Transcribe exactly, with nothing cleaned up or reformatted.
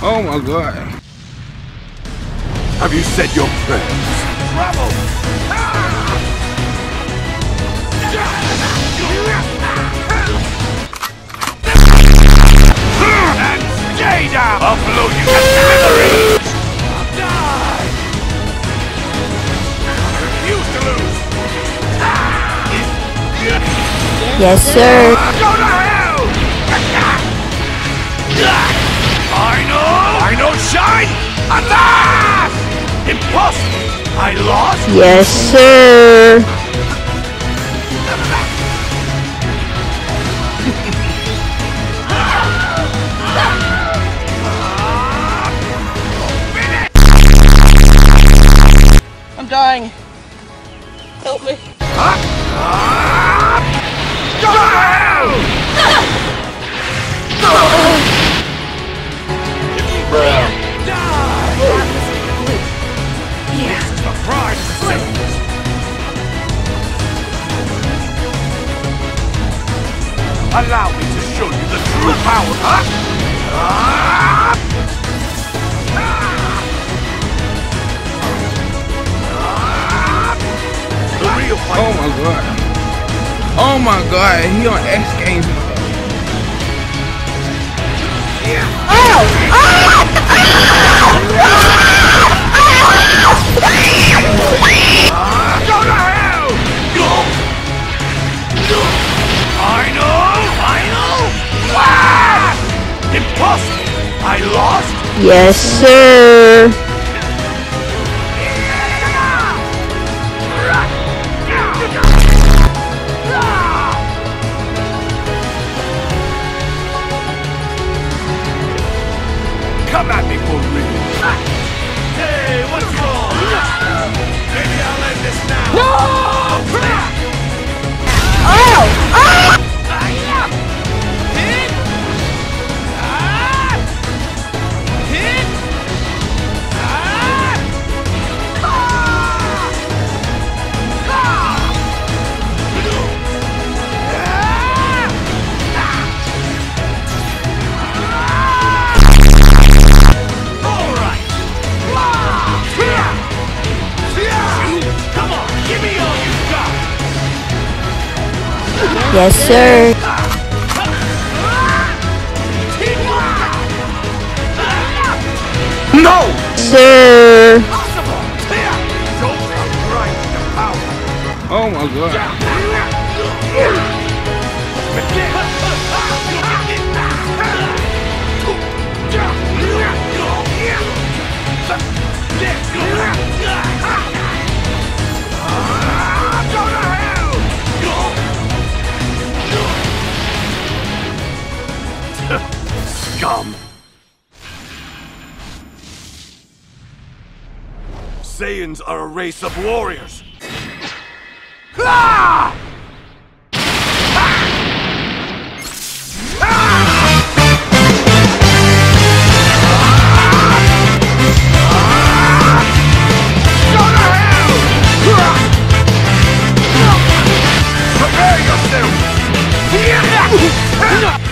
Oh my god. Have you said your prayers? Trouble! And stay down! I'll blow you to smithereens! Die! I refuse to lose! Yes, sir. Go to hell! I know! I know shine! Attack! Impossible! I lost? Yes, sir. I'm dying. Help me. Go to hell! This is the pride of the Saiyans. Allow me to show you the true power, huh? The real fight. Oh my god. Oh my god, he on X Games. Go to hell! Go! I know! I know! Ah! Impossible! I lost? Yes, sir. Come at me for real! Hey, what's wrong? Maybe I'll end this now! No! Oh! Oh! Hit! Ah! Hit! Ah! Ah! All right! Come on, give me all you got! Yes, sir. No! Sir. Oh my god. Scum! Saiyans are a race of warriors! Ah! Go to hell! Prepare yourself!